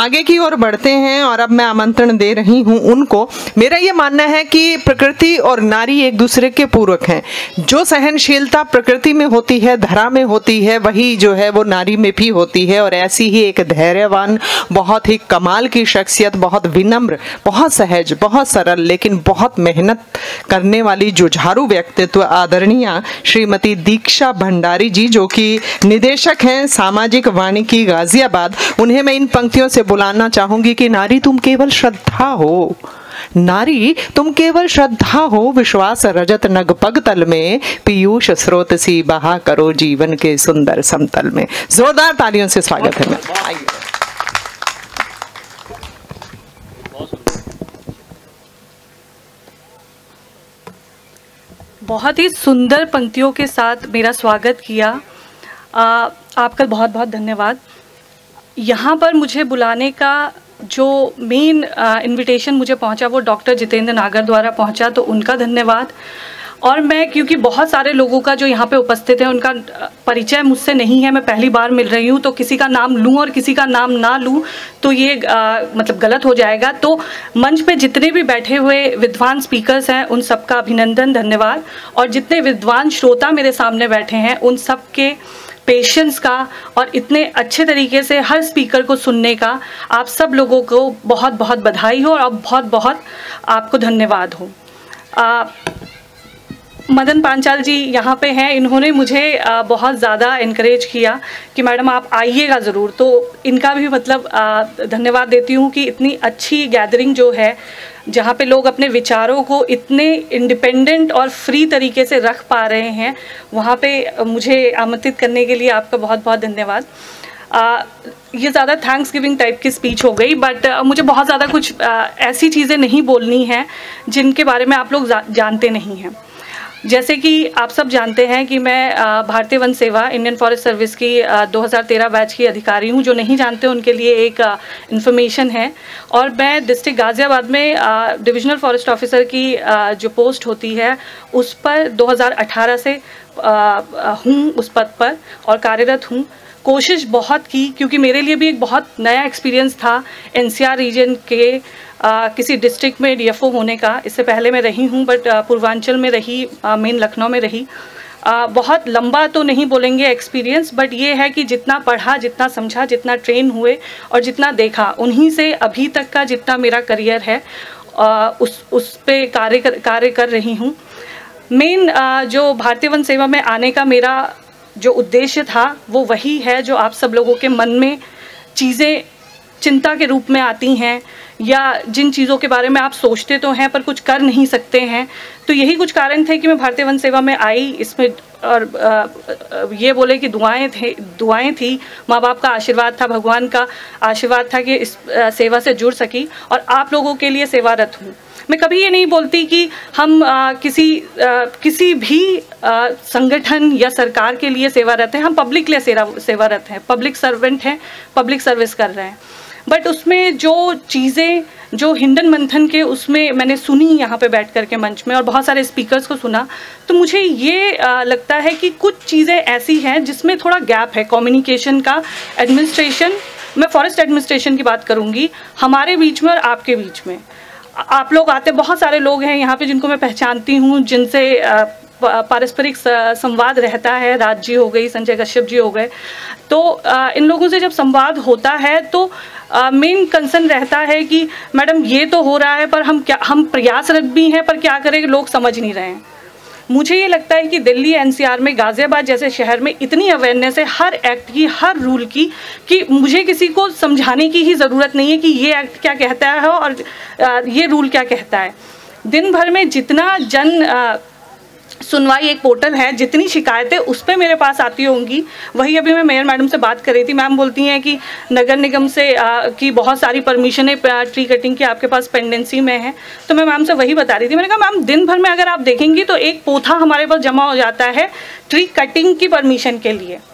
आगे की ओर बढ़ते हैं और अब मैं आमंत्रण दे रही हूं उनको। मेरा ये मानना है कि प्रकृति और नारी एक दूसरे के पूरक हैं। जो सहनशीलता प्रकृति में होती है, धरा में होती है, वही जो है वो नारी में भी होती है। और ऐसी ही एक धैर्यवान, बहुत ही कमाल की शख्सियत, बहुत विनम्र, बहुत सहज, बहुत सरल, लेकिन बहुत मेहनत करने वाली जुझारू व्यक्तित्व आदरणीय श्रीमती दीक्षा भंडारी जी, जो कि निदेशक हैं सामाजिक वानिकी गाजियाबाद। उन्हें मैं इन पंक्तियों से बुलाना चाहूंगी कि नारी तुम केवल श्रद्धा हो, नारी तुम केवल श्रद्धा हो, विश्वास रजत नग पग तल में, पीयूष स्रोत सी बहा करो जीवन के सुंदर समतल में। जोरदार तालियों से स्वागत है। बहुत ही सुंदर पंक्तियों के साथ मेरा स्वागत किया, आपका बहुत बहुत धन्यवाद। यहाँ पर मुझे बुलाने का जो मेन इनविटेशन मुझे पहुँचा वो डॉक्टर जितेंद्र नागर द्वारा पहुँचा, तो उनका धन्यवाद। और मैं, क्योंकि बहुत सारे लोगों का जो यहाँ पे उपस्थित है उनका परिचय मुझसे नहीं है, मैं पहली बार मिल रही हूँ, तो किसी का नाम लूँ और किसी का नाम ना लूँ तो ये मतलब गलत हो जाएगा। तो मंच पे जितने भी बैठे हुए विद्वान स्पीकर्स हैं उन सबका अभिनंदन, धन्यवाद। और जितने विद्वान श्रोता मेरे सामने बैठे हैं उन सब के पेशेंस का और इतने अच्छे तरीके से हर स्पीकर को सुनने का आप सब लोगों को बहुत बहुत बधाई हो और बहुत बहुत आपको धन्यवाद हो। मदन पांचाल जी यहाँ पे हैं, इन्होंने मुझे बहुत ज़्यादा इनकरेज किया कि मैडम आप आइएगा ज़रूर, तो इनका भी मतलब धन्यवाद देती हूँ कि इतनी अच्छी गैदरिंग जो है जहाँ पे लोग अपने विचारों को इतने इंडिपेंडेंट और फ्री तरीके से रख पा रहे हैं, वहाँ पे मुझे आमंत्रित करने के लिए आपका बहुत बहुत धन्यवाद। ये ज़्यादा थैंक्स गिविंग टाइप की स्पीच हो गई, बट मुझे बहुत ज़्यादा कुछ ऐसी चीज़ें नहीं बोलनी हैं जिनके बारे में आप लोग जानते नहीं हैं। जैसे कि आप सब जानते हैं कि मैं भारतीय वन सेवा इंडियन फॉरेस्ट सर्विस की 2013 बैच की अधिकारी हूं। जो नहीं जानते उनके लिए एक इन्फॉर्मेशन है। और मैं डिस्ट्रिक्ट गाजियाबाद में डिविजनल फॉरेस्ट ऑफिसर की जो पोस्ट होती है उस पर 2018 से हूँ उस पद पर और कार्यरत हूँ। कोशिश बहुत की, क्योंकि मेरे लिए भी एक बहुत नया एक्सपीरियंस था एनसीआर रीजन के किसी डिस्ट्रिक्ट में डीएफओ होने का। इससे पहले मैं रही हूँ, बट पूर्वांचल में रही, मेन लखनऊ में रही। बहुत लंबा तो नहीं बोलेंगे एक्सपीरियंस, बट ये है कि जितना पढ़ा, जितना समझा, जितना ट्रेन हुए और जितना देखा, उन्हीं से अभी तक का जितना मेरा करियर है उस पे कार्य कर रही हूँ। मेन जो भारतीय वन सेवा में आने का मेरा जो उद्देश्य था वो वही है जो आप सब लोगों के मन में चीज़ें चिंता के रूप में आती हैं, या जिन चीज़ों के बारे में आप सोचते तो हैं पर कुछ कर नहीं सकते हैं। तो यही कुछ कारण थे कि मैं भारतीय वन सेवा में आई। इसमें और ये बोले कि दुआएं थी, माँ बाप का आशीर्वाद था, भगवान का आशीर्वाद था कि इस सेवा से जुड़ सकी और आप लोगों के लिए सेवारत हूँ। मैं कभी ये नहीं बोलती कि हम किसी भी संगठन या सरकार के लिए सेवारत हैं। हम पब्लिक के लिए सेवारत हैं, पब्लिक सर्वेंट हैं, पब्लिक सर्विस कर रहे हैं। बट उसमें जो चीज़ें जो हिंडन मंथन के उसमें मैंने सुनी यहाँ पे बैठ कर के मंच में और बहुत सारे स्पीकर्स को सुना, तो मुझे ये लगता है कि कुछ चीज़ें ऐसी हैं जिसमें थोड़ा गैप है कम्युनिकेशन का। एडमिनिस्ट्रेशन, मैं फॉरेस्ट एडमिनिस्ट्रेशन की बात करूँगी, हमारे बीच में और आपके बीच में। आप लोग आते, बहुत सारे लोग हैं यहाँ पे जिनको मैं पहचानती हूँ, जिनसे पारस्परिक संवाद रहता है। राज जी हो गई, संजय कश्यप जी हो गए। तो इन लोगों से जब संवाद होता है तो मेन कंसर्न रहता है कि मैडम ये तो हो रहा है पर हम प्रयासरत भी हैं, पर क्या करें, लोग समझ नहीं रहे हैं। मुझे ये लगता है कि दिल्ली एनसीआर में, गाजियाबाद जैसे शहर में इतनी अवेयरनेस है हर एक्ट की, हर रूल की, कि मुझे किसी को समझाने की ही ज़रूरत नहीं है कि ये एक्ट क्या कहता है और ये रूल क्या कहता है। दिन भर में जितना जन सुनवाई एक पोर्टल है, जितनी शिकायतें उस पर मेरे पास आती होंगी, वही अभी मैं मेयर मैडम से बात कर रही थी। मैम बोलती हैं कि नगर निगम से की बहुत सारी परमिशनें ट्री कटिंग की आपके पास पेंडेंसी में है। तो मैं मैम से वही बता रही थी, मैंने कहा मैम दिन भर में अगर आप देखेंगी तो एक पोथा हमारे पास जमा हो जाता है ट्री कटिंग की परमिशन के लिए।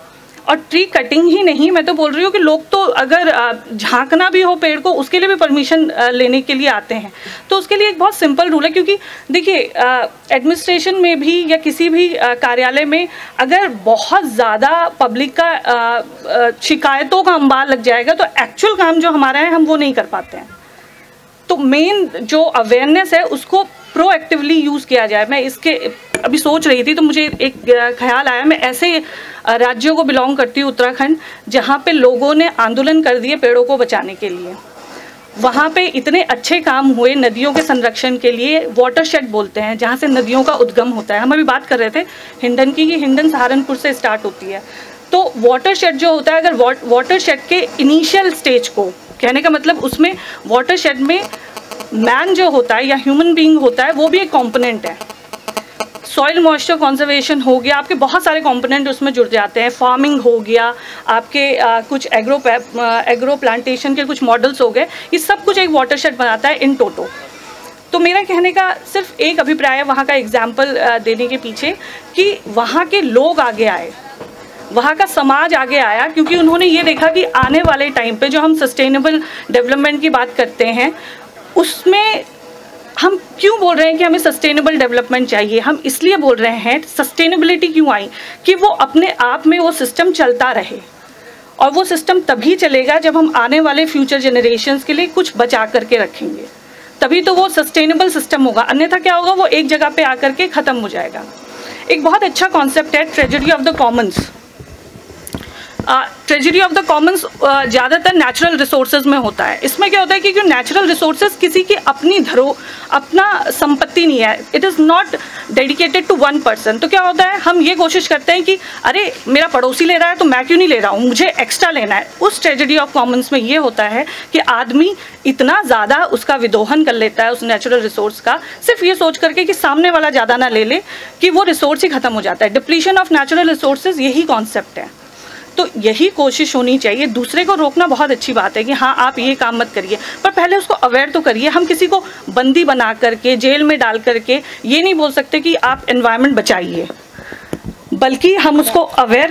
और ट्री कटिंग ही नहीं, मैं तो बोल रही हूँ कि लोग तो अगर झांकना भी हो पेड़ को उसके लिए भी परमिशन लेने के लिए आते हैं। तो उसके लिए एक बहुत सिंपल रूल है, क्योंकि देखिए एडमिनिस्ट्रेशन में भी या किसी भी कार्यालय में अगर बहुत ज़्यादा पब्लिक का शिकायतों का अंबार लग जाएगा तो एक्चुअल काम जो हमारा है हम वो नहीं कर पाते हैं। तो मेन जो अवेयरनेस है उसको प्रोएक्टिवली यूज़ किया जाए। मैं इसके अभी सोच रही थी तो मुझे एक ख्याल आया, मैं ऐसे राज्यों को बिलोंग करती हूँ, उत्तराखंड, जहाँ पे लोगों ने आंदोलन कर दिए पेड़ों को बचाने के लिए। वहाँ पे इतने अच्छे काम हुए नदियों के संरक्षण के लिए, वाटरशेड बोलते हैं जहाँ से नदियों का उद्गम होता है। हम अभी बात कर रहे थे हिंडन की, कि हिंडन सहारनपुर से स्टार्ट होती है। तो वाटरशेड जो होता है, अगर वाटरशेड के इनिशियल स्टेज को, कहने का मतलब उसमें वाटरशेड में मैन जो होता है या ह्यूमन बीइंग होता है वो भी एक कंपोनेंट है। सॉइल मॉइस्चर कंजर्वेशन हो गया, आपके बहुत सारे कंपोनेंट उसमें जुड़ जाते हैं। फार्मिंग हो गया, आपके कुछ एग्रो प्लांटेशन के कुछ मॉडल्स हो गए, ये सब कुछ एक वाटरशेड बनाता है इन टोटो। तो मेरा कहने का सिर्फ एक अभिप्राय है वहाँ का एग्जाम्पल देने के पीछे, कि वहाँ के लोग आगे आए, वहाँ का समाज आगे आया, क्योंकि उन्होंने ये देखा कि आने वाले टाइम पे जो हम सस्टेनेबल डेवलपमेंट की बात करते हैं उसमें हम क्यों बोल रहे हैं कि हमें सस्टेनेबल डेवलपमेंट चाहिए। हम इसलिए बोल रहे हैं, सस्टेनेबिलिटी क्यों आई, कि वो अपने आप में वो सिस्टम चलता रहे, और वो सिस्टम तभी चलेगा जब हम आने वाले फ्यूचर जनरेशन्स के लिए कुछ बचा करके रखेंगे, तभी तो वो सस्टेनेबल सिस्टम होगा। अन्यथा क्या होगा, वो एक जगह पे आकर के ख़त्म हो जाएगा। एक बहुत अच्छा कॉन्सेप्ट है tragedy of the commons. Tragedy of the commons ज़्यादातर नेचुरल रिसोर्सेज में होता है। इसमें क्या होता है कि जो नेचुरल रिसोर्सेज किसी की अपना संपत्ति नहीं है, it is not dedicated to one person. तो क्या होता है, हम ये कोशिश करते हैं कि अरे मेरा पड़ोसी ले रहा है तो मैं क्यों नहीं ले रहा हूँ, मुझे एक्स्ट्रा लेना है। उस ट्रेजेडी ऑफ कॉमन्स में ये होता है कि आदमी इतना ज़्यादा उसका विदोहन कर लेता है उस नेचुरल रिसोर्स का, सिर्फ ये सोच करके कि सामने वाला ज़्यादा ना ले ले, कि वो रिसोर्स ही खत्म हो जाता है। डिप्लीशन ऑफ नेचुरल रिसोर्सेज यही कॉन्सेप्ट है। तो यही कोशिश होनी चाहिए। दूसरे को रोकना बहुत अच्छी बात है कि हाँ आप ये काम मत करिए, पर पहले उसको अवेयर तो करिए। हम किसी को बंदी बना करके जेल में डाल करके ये नहीं बोल सकते कि आप एनवायरनमेंट बचाइए, बल्कि हम उसको अवेयर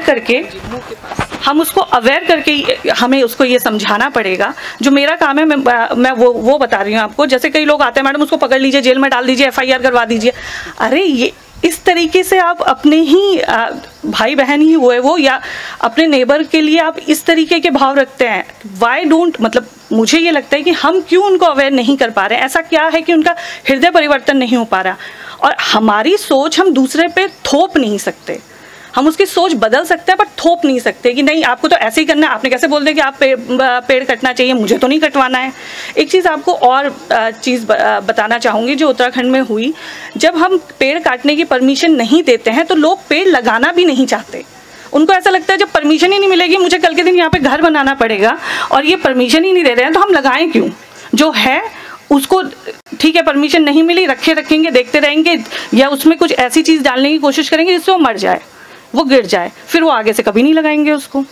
करके हमें उसको ये समझाना पड़ेगा। जो मेरा काम है मैं वो बता रही हूँ आपको। जैसे कई लोग आते हैं, मैडम उसको पकड़ लीजिए, जेल में डाल दीजिए, FIR करवा दीजिए। अरे ये इस तरीके से आप अपने ही भाई बहन ही हुए वो या अपने नेबर के लिए आप इस तरीके के भाव रखते हैं। वाई डोंट, मतलब मुझे ये लगता है कि हम क्यों उनको अवेयर नहीं कर पा रहे हैं। ऐसा क्या है कि उनका हृदय परिवर्तन नहीं हो पा रहा, और हमारी सोच हम दूसरे पे थोप नहीं सकते। हम उसकी सोच बदल सकते हैं पर थोप नहीं सकते कि नहीं आपको तो ऐसे ही करना है। आपने कैसे बोल दिया कि आप पेड़ कटना चाहिए, मुझे तो नहीं कटवाना है। एक चीज़ आपको और चीज़ बताना चाहूँगी जो उत्तराखंड में हुई। जब हम पेड़ काटने की परमिशन नहीं देते हैं तो लोग पेड़ लगाना भी नहीं चाहते। उनको ऐसा लगता है जब परमिशन ही नहीं मिलेगी, मुझे कल के दिन यहाँ पे घर बनाना पड़ेगा और ये परमिशन ही नहीं दे रहे हैं तो हम लगाएं क्यों। जो है उसको ठीक है, परमिशन नहीं मिली, रखेंगे, देखते रहेंगे, या उसमें कुछ ऐसी चीज़ डालने की कोशिश करेंगे जिससे वो मर जाए, वो गिर जाए, फिर वो आगे से कभी नहीं लगाएंगे उसको।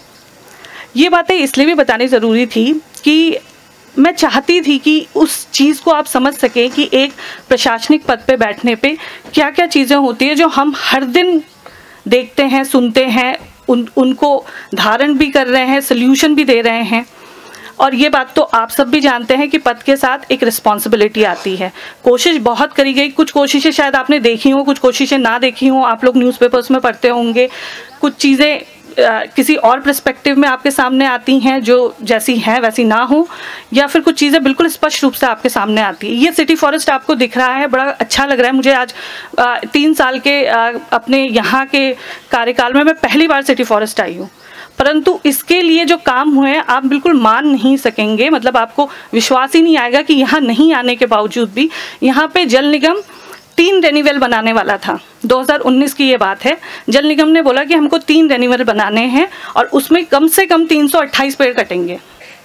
ये बातें इसलिए भी बतानी ज़रूरी थी कि मैं चाहती थी कि उस चीज़ को आप समझ सकें कि एक प्रशासनिक पद पे बैठने पे क्या क्या चीज़ें होती है जो हम हर दिन देखते हैं, सुनते हैं, उनको धारण भी कर रहे हैं, सल्यूशन भी दे रहे हैं। और ये बात तो आप सब भी जानते हैं कि पद के साथ एक रिस्पॉन्सिबिलिटी आती है। कोशिश बहुत करी गई, कुछ कोशिशें शायद आपने देखी हो, कुछ कोशिशें ना देखी हो। आप लोग न्यूज़पेपर्स में पढ़ते होंगे, कुछ चीज़ें किसी और पर्सपेक्टिव में आपके सामने आती हैं जो जैसी हैं वैसी ना हो, या फिर कुछ चीज़ें बिल्कुल स्पष्ट रूप से आपके सामने आती है। ये सिटी फॉरेस्ट आपको दिख रहा है, बड़ा अच्छा लग रहा है मुझे। आज 3 साल के अपने यहाँ के कार्यकाल में मैं पहली बार सिटी फॉरेस्ट आई हूँ, परंतु इसके लिए जो काम हुए आप बिल्कुल मान नहीं सकेंगे। मतलब आपको विश्वास ही नहीं आएगा कि यहाँ नहीं आने के बावजूद भी यहाँ पे जल निगम 3 रेन्यूअल बनाने वाला था। 2019 की ये बात है। जल निगम ने बोला कि हमको 3 रेन्यूअल बनाने हैं और उसमें कम से कम 328 पेड़ कटेंगे।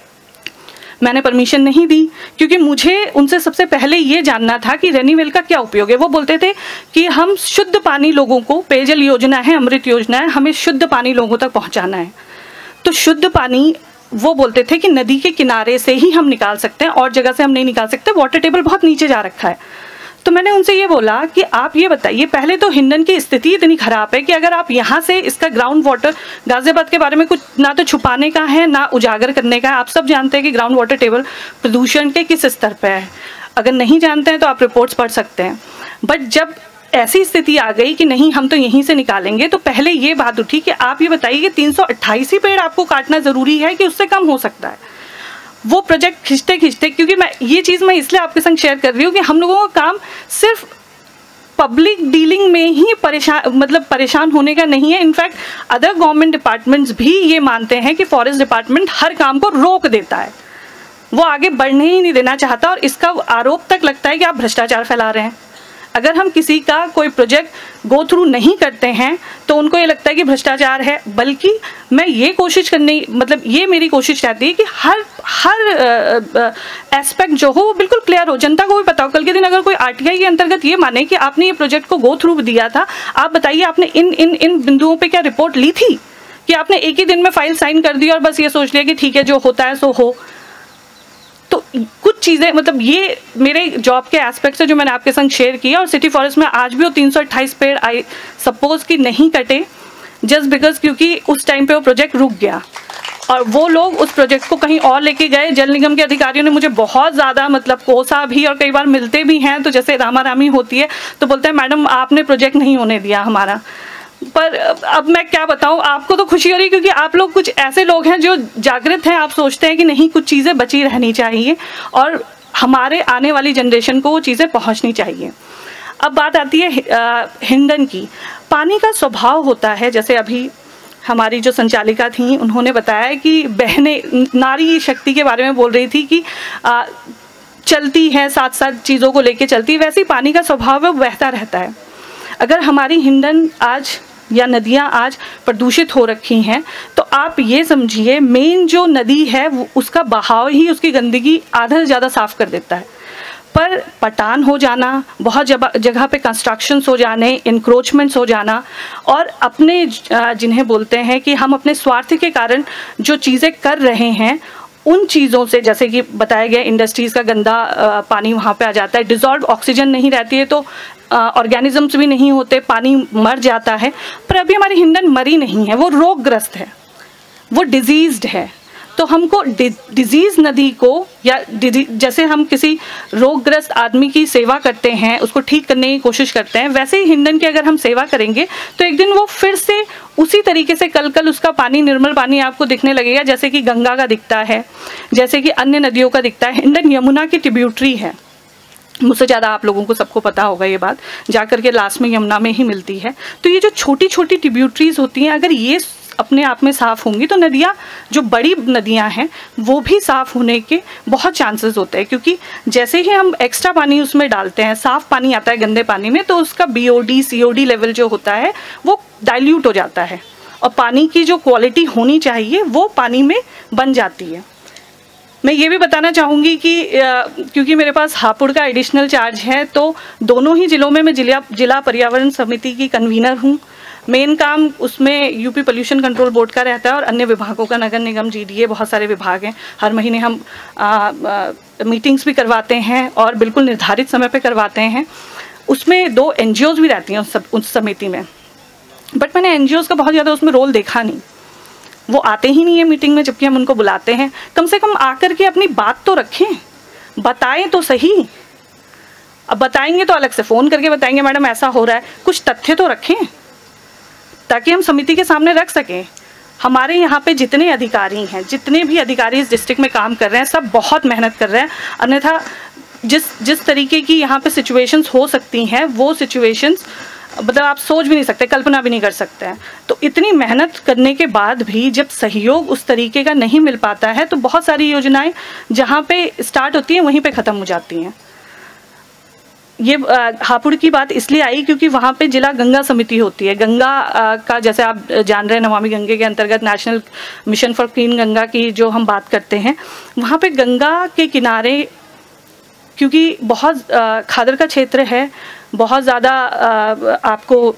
मैंने परमिशन नहीं दी क्योंकि मुझे उनसे सबसे पहले ये जानना था कि रेन्यूअल का क्या उपयोग है। वो बोलते थे कि हम शुद्ध पानी लोगों को, पेयजल योजना है, अमृत योजना है, हमें शुद्ध पानी लोगों तक पहुंचाना है। तो शुद्ध पानी वो बोलते थे कि नदी के किनारे से ही हम निकाल सकते हैं और जगह से हम नहीं निकाल सकते, वाटर टेबल बहुत नीचे जा रखा है। तो मैंने उनसे ये बोला कि आप ये बताइए, पहले तो हिंडन की स्थिति इतनी ख़राब है कि अगर आप यहाँ से इसका ग्राउंड वाटर, गाज़ियाबाद के बारे में कुछ ना तो छुपाने का है ना उजागर करने का है। आप सब जानते हैं कि ग्राउंड वाटर टेबल प्रदूषण के किस स्तर पर है। अगर नहीं जानते हैं तो आप रिपोर्ट्स पढ़ सकते हैं। बट जब ऐसी स्थिति आ गई कि नहीं हम तो यहीं से निकालेंगे, तो पहले ये बात उठी कि आप ये बताइए कि 328 ही पेड़ आपको काटना ज़रूरी है कि उससे कम हो सकता है। वो प्रोजेक्ट खींचते खींचते, क्योंकि ये चीज़ मैं इसलिए आपके संग शेयर कर रही हूँ कि हम लोगों का काम सिर्फ पब्लिक डीलिंग में ही परेशान होने का नहीं है। इनफैक्ट अदर गवर्नमेंट डिपार्टमेंट्स भी ये मानते हैं कि फॉरेस्ट डिपार्टमेंट हर काम को रोक देता है, वो आगे बढ़ने ही नहीं देना चाहता, और इसका आरोप तक लगता है कि आप भ्रष्टाचार फैला रहे हैं। अगर हम किसी का कोई प्रोजेक्ट गो थ्रू नहीं करते हैं तो उनको ये लगता है कि भ्रष्टाचार है। बल्कि मैं ये कोशिश करने, ये मेरी कोशिश रहती है कि हर एस्पेक्ट जो हो वो बिल्कुल क्लियर हो, जनता को भी पता हो। कल के दिन अगर कोई आरटीआई के अंतर्गत ये माने कि आपने ये प्रोजेक्ट को गो थ्रू दिया था, आप बताइए आपने इन बिंदुओं पर क्या रिपोर्ट ली थी, कि आपने एक ही दिन में फाइल साइन कर दी और बस ये सोच लिया कि ठीक है जो होता है सो हो। तो कुछ चीज़ें ये मेरे जॉब के एस्पेक्ट्स है जो मैंने आपके संग शेयर किया। और सिटी फॉरेस्ट में आज भी वो 328 पेड़ आई सपोज कि नहीं कटे, जस्ट बिकॉज क्योंकि उस टाइम पे वो प्रोजेक्ट रुक गया और वो लोग उस प्रोजेक्ट को कहीं और लेके गए। जल निगम के अधिकारियों ने मुझे बहुत ज़्यादा कोसा भी, और कई बार मिलते भी हैं तो जैसे रामारामी होती है तो बोलते हैं मैडम आपने प्रोजेक्ट नहीं होने दिया हमारा। पर अब मैं क्या बताऊं, आपको तो खुशी हो रही क्योंकि आप लोग कुछ ऐसे लोग हैं जो जागृत हैं। आप सोचते हैं कि नहीं कुछ चीज़ें बची रहनी चाहिए और हमारे आने वाली जनरेशन को वो चीज़ें पहुंचनी चाहिए। अब बात आती है हिंडन की। पानी का स्वभाव होता है, जैसे अभी हमारी जो संचालिका थी उन्होंने बताया कि बहनें नारी शक्ति के बारे में बोल रही थी कि चलती हैं, साथ साथ चीज़ों को लेके चलती है। वैसे ही पानी का स्वभाव है, वो बहता रहता है। अगर हमारी हिंडन आज या नदियाँ आज प्रदूषित हो रखी हैं तो आप ये समझिए मेन जो नदी है उसका बहाव ही उसकी गंदगी आधा से ज़्यादा साफ़ कर देता है। पर पटान हो जाना, बहुत जगह पे कंस्ट्रक्शंस हो जाने, इंक्रोचमेंट्स हो जाना, और अपने जिन्हें बोलते हैं कि हम अपने स्वार्थ के कारण जो चीज़ें कर रहे हैं उन चीज़ों से, जैसे कि बताया गया इंडस्ट्रीज़ का गंदा पानी वहाँ पे आ जाता है, डिज़ोल्व ऑक्सीजन नहीं रहती है तो ऑर्गेनिजम्स भी नहीं होते, पानी मर जाता है। पर अभी हमारी हिंडन मरी नहीं है, वो रोगग्रस्त है, वो डिजीज्ड है। तो हमको डिजीज़ नदी को, या जैसे हम किसी रोगग्रस्त आदमी की सेवा करते हैं, उसको ठीक करने की कोशिश करते हैं, वैसे ही हिंडन की अगर हम सेवा करेंगे तो एक दिन वो फिर से उसी तरीके से कल उसका पानी, निर्मल पानी आपको दिखने लगेगा जैसे कि गंगा का दिखता है, जैसे कि अन्य नदियों का दिखता है। हिंडन यमुना की ट्रिब्यूटरी है, मुझसे ज़्यादा आप लोगों को सबको पता होगा ये बात, जाकर के लास्ट में यमुना में ही मिलती है। तो ये जो छोटी छोटी ट्रिब्यूटरीज होती हैं, अगर ये अपने आप में साफ़ होंगी तो नदियाँ, जो बड़ी नदियाँ हैं वो भी साफ़ होने के बहुत चांसेस होते हैं। क्योंकि जैसे ही हम एक्स्ट्रा पानी उसमें डालते हैं, साफ़ पानी आता है गंदे पानी में, तो उसका BOD COD लेवल जो होता है वो डाइल्यूट हो जाता है और पानी की जो क्वालिटी होनी चाहिए वो पानी में बन जाती है। मैं ये भी बताना चाहूँगी कि क्योंकि मेरे पास हापुड़ का एडिशनल चार्ज है, तो दोनों ही ज़िलों में मैं जिला पर्यावरण समिति की कन्वीनर हूँ। मेन काम उसमें यूपी पोल्यूशन कंट्रोल बोर्ड का रहता है और अन्य विभागों का, नगर निगम, GDA, बहुत सारे विभाग हैं। हर महीने हम मीटिंग्स भी करवाते हैं और बिल्कुल निर्धारित समय पे करवाते हैं। उसमें 2 NGOs भी रहती हैं उस समिति में, बट मैंने NGOs का बहुत ज़्यादा उसमें रोल देखा नहीं। वो आते ही नहीं है मीटिंग में, जबकि हम उनको बुलाते हैं। कम से कम आकर के अपनी बात तो रखें, बताएं तो सही। अब बताएंगे तो अलग से फ़ोन करके बताएंगे मैडम ऐसा हो रहा है, कुछ तथ्य तो रखें ताकि हम समिति के सामने रख सकें। हमारे यहाँ पे जितने अधिकारी हैं, जितने भी अधिकारी इस डिस्ट्रिक्ट में काम कर रहे हैं, सब बहुत मेहनत कर रहे हैं। अन्यथा जिस तरीके की यहाँ पे सिचुएशंस हो सकती हैं, वो सिचुएशंस आप सोच भी नहीं सकते, कल्पना भी नहीं कर सकते हैं। तो इतनी मेहनत करने के बाद भी जब सहयोग उस तरीके का नहीं मिल पाता है तो बहुत सारी योजनाएं जहाँ पे स्टार्ट होती हैं वहीं पे ख़त्म हो जाती हैं। ये हापुड़ की बात इसलिए आई क्योंकि वहाँ पे जिला गंगा समिति होती है। गंगा का, जैसे आप जान रहे हैं, नमामि गंगे के अंतर्गत National Mission for Clean Ganga की जो हम बात करते हैं, वहाँ पे गंगा के किनारे क्योंकि बहुत खादर का क्षेत्र है, बहुत ज़्यादा आपको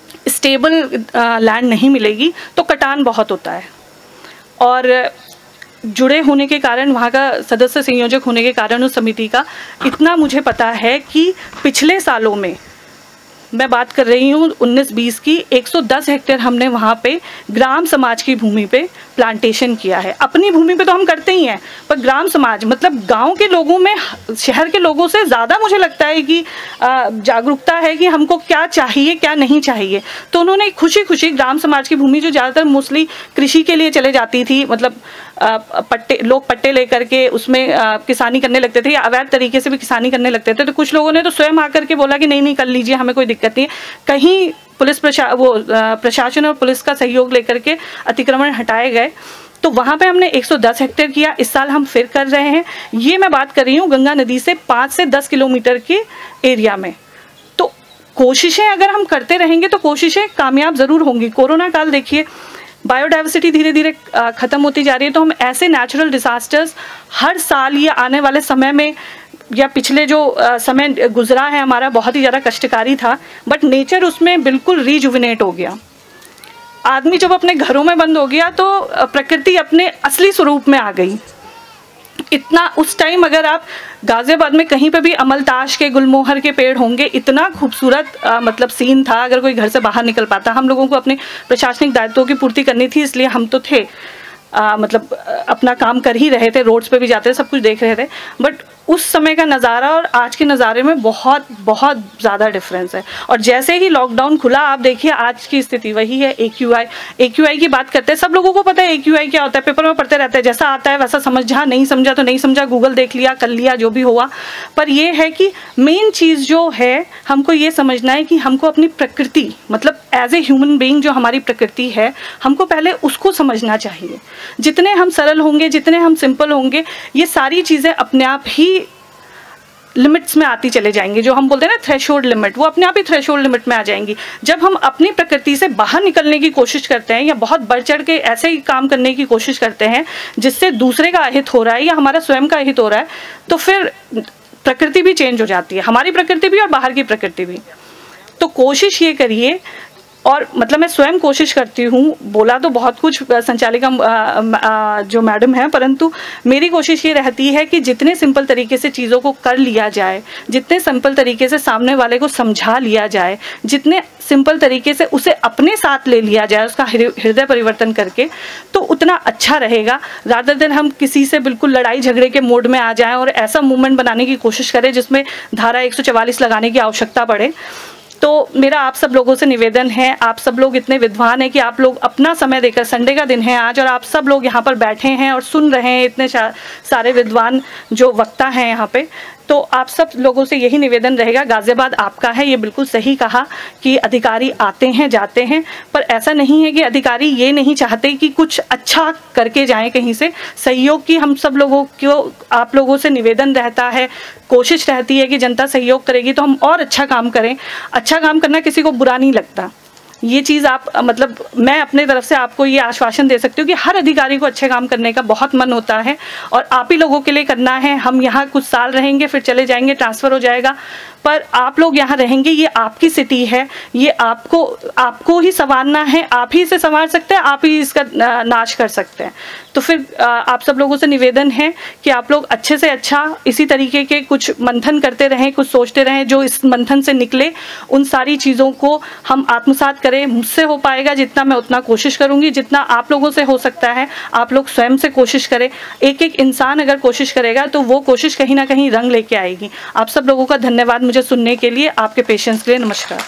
स्टेबल लैंड नहीं मिलेगी, तो कटान बहुत होता है। और जुड़े होने के कारण, वहाँ का सदस्य संयोजक होने के कारण उस समिति का, इतना मुझे पता है कि पिछले सालों में, मैं बात कर रही हूँ 19-20 की, 110 हेक्टेयर हमने वहाँ पे ग्राम समाज की भूमि पे प्लांटेशन किया है। अपनी भूमि पे तो हम करते ही हैं, पर ग्राम समाज मतलब गांव के लोगों में, शहर के लोगों से ज़्यादा मुझे लगता है कि जागरूकता है कि हमको क्या चाहिए क्या नहीं चाहिए। तो उन्होंने खुशी खुशी ग्राम समाज की भूमि, जो ज़्यादातर मोस्टली कृषि के लिए चले जाती थी, मतलब लोग पट्टे लेकर के उसमें किसानी करने लगते थे या अवैध तरीके से भी किसानी करने लगते थे, तो कुछ लोगों ने तो स्वयं आकर के बोला कि नहीं नहीं कर लीजिए, हमें कोई दिक्कत नहीं है। कहीं पुलिस प्रशासन और पुलिस का सहयोग लेकर के अतिक्रमण हटाए गए, तो वहाँ पे हमने 110 हेक्टेयर किया। इस साल हम फिर कर रहे हैं। ये मैं बात कर रही हूँ गंगा नदी से 5 से 10 किलोमीटर के एरिया में। तो कोशिशें अगर हम करते रहेंगे तो कोशिशें कामयाब ज़रूर होंगी। कोरोना काल देखिए, बायोडाइवर्सिटी धीरे धीरे ख़त्म होती जा रही है, तो हम ऐसे नेचुरल डिज़ास्टर्स हर साल या आने वाले समय में, या पिछले जो समय गुजरा है हमारा बहुत ही ज़्यादा कष्टकारी था, बट नेचर उसमें बिल्कुल रीजुविनेट हो गया। आदमी जब अपने घरों में बंद हो गया तो प्रकृति अपने असली स्वरूप में आ गई। इतना उस टाइम अगर आप गाज़ियाबाद में कहीं पे भी अमलताश के, गुलमोहर के पेड़ होंगे, इतना खूबसूरत मतलब सीन था। अगर कोई घर से बाहर निकल पाता, हम लोगों को अपने प्रशासनिक दायित्वों की पूर्ति करनी थी, इसलिए हम तो थे मतलब अपना काम कर ही रहे थे, रोड्स पे भी जाते थे, सब कुछ देख रहे थे, बट उस समय का नज़ारा और आज के नज़ारे में बहुत बहुत ज़्यादा डिफरेंस है। और जैसे ही लॉकडाउन खुला, आप देखिए आज की स्थिति वही है। AQI की बात करते हैं, सब लोगों को पता है AQI क्या होता है, पेपर में पढ़ते रहते हैं, जैसा आता है वैसा समझा, नहीं समझा तो नहीं समझा, गूगल देख लिया, कर लिया, जो भी हुआ। पर यह है कि मेन चीज़ जो है, हमको ये समझना है कि हमको अपनी प्रकृति, मतलब एज ए ह्यूमन बीइंग जो हमारी प्रकृति है, हमको पहले उसको समझना चाहिए। जितने हम सरल होंगे, जितने हम सिंपल होंगे, ये सारी चीज़ें अपने आप ही लिमिट्स में आती चले जाएंगी। जो हम बोलते हैं ना थ्रेशोल्ड लिमिट, वो अपने आप ही थ्रेशोल्ड लिमिट में आ जाएंगी। जब हम अपनी प्रकृति से बाहर निकलने की कोशिश करते हैं या बहुत बढ़ चढ़ के ऐसे ही काम करने की कोशिश करते हैं जिससे दूसरे का अहित हो रहा है या हमारा स्वयं का अहित हो रहा है, तो फिर प्रकृति भी चेंज हो जाती है, हमारी प्रकृति भी और बाहर की प्रकृति भी। तो कोशिश ये करिए, और मतलब मैं स्वयं कोशिश करती हूँ, बोला तो बहुत कुछ संचालिका जो मैडम है, परंतु मेरी कोशिश ये रहती है कि जितने सिंपल तरीके से चीज़ों को कर लिया जाए, जितने सिंपल तरीके से सामने वाले को समझा लिया जाए, जितने सिंपल तरीके से उसे अपने साथ ले लिया जाए, उसका हृदय परिवर्तन करके, तो उतना अच्छा रहेगा। रादर देन हम किसी से बिल्कुल लड़ाई झगड़े के मोड में आ जाएं और ऐसा मूवमेंट बनाने की कोशिश करें जिसमें धारा 144 लगाने की आवश्यकता पड़े। तो मेरा आप सब लोगों से निवेदन है, आप सब लोग इतने विद्वान हैं कि आप लोग अपना समय देकर, संडे का दिन है आज और आप सब लोग यहाँ पर बैठे हैं और सुन रहे हैं, इतने सारे विद्वान जो वक्ता हैं यहाँ पे, तो आप सब लोगों से यही निवेदन रहेगा, गाज़ियाबाद आपका है। ये बिल्कुल सही कहा कि अधिकारी आते हैं जाते हैं, पर ऐसा नहीं है कि अधिकारी ये नहीं चाहते कि कुछ अच्छा करके जाएं कहीं से। सहयोग की हम सब लोगों को, आप लोगों से निवेदन रहता है, कोशिश रहती है कि जनता सहयोग करेगी तो हम और अच्छा काम करें। अच्छा काम करना किसी को बुरा नहीं लगता, ये चीज़ आप मतलब मैं अपने तरफ से आपको ये आश्वासन दे सकती हूँ कि हर अधिकारी को अच्छे काम करने का बहुत मन होता है और आप ही लोगों के लिए करना है। हम यहाँ कुछ साल रहेंगे, फिर चले जाएंगे, ट्रांसफ़र हो जाएगा, पर आप लोग यहाँ रहेंगे, ये आपकी सिटी है, ये आपको ही संवारना है, आप ही इसे संवार सकते हैं, आप ही इसका नाश कर सकते हैं। तो फिर आप सब लोगों से निवेदन है कि आप लोग अच्छे से अच्छा इसी तरीके के कुछ मंथन करते रहें, कुछ सोचते रहें, जो इस मंथन से निकले उन सारी चीज़ों को हम आत्मसात करें। मुझसे हो पाएगा जितना, मैं उतना कोशिश करूँगी, जितना आप लोगों से हो सकता है आप लोग स्वयं से कोशिश करें। एक एक इंसान अगर कोशिश करेगा तो वो कोशिश कहीं ना कहीं रंग लेके आएगी। आप सब लोगों का धन्यवाद मुझे सुनने के लिए, आपके पेशेंस के लिए। नमस्कार।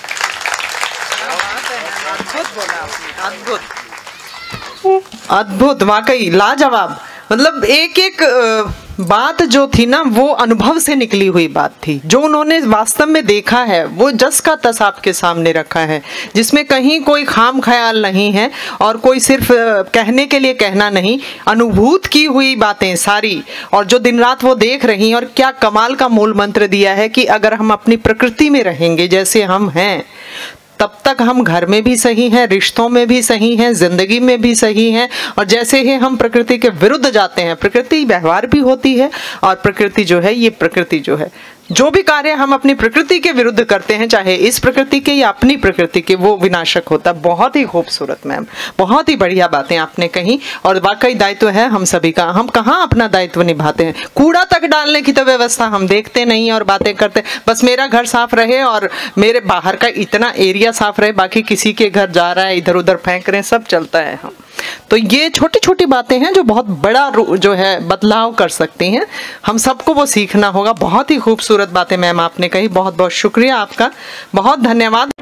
अद्भुत, वाकई लाजवाब। मतलब एक एक बात जो थी ना, वो अनुभव से निकली हुई बात थी, जो उन्होंने वास्तव में देखा है, वो जस का तस आपके सामने रखा है, जिसमें कहीं कोई खाम ख्याल नहीं है और कोई सिर्फ कहने के लिए कहना नहीं, अनुभूत की हुई बातें सारी, और जो दिन रात वो देख रही हैं। और क्या कमाल का मूल मंत्र दिया है कि अगर हम अपनी प्रकृति में रहेंगे जैसे हम हैं, तब तक हम घर में भी सही हैं, रिश्तों में भी सही हैं, जिंदगी में भी सही हैं। और जैसे ही हम प्रकृति के विरुद्ध जाते हैं, प्रकृति व्यवहार भी होती है और प्रकृति जो है, ये प्रकृति जो है जो भी कार्य हम अपनी प्रकृति के विरुद्ध करते हैं, चाहे इस प्रकृति के या अपनी प्रकृति के, वो विनाशक होता है। बहुत ही खूबसूरत मैम, बहुत ही बढ़िया बातें आपने कही। और वाकई दायित्व है हम सभी का, हम कहाँ अपना दायित्व निभाते हैं। कूड़ा तक डालने की तो व्यवस्था हम देखते नहीं और बातें करते, बस मेरा घर साफ रहे और मेरे बाहर का इतना एरिया साफ रहे, बाकी किसी के घर जा रहा है इधर उधर फेंक रहे हैं, सब चलता है। हम तो ये छोटी छोटी बातें हैं जो बहुत बड़ा जो है बदलाव कर सकती हैं। हम सबको वो सीखना होगा। बहुत ही खूबसूरत बातें मैम आपने कही, बहुत बहुत शुक्रिया आपका, बहुत धन्यवाद।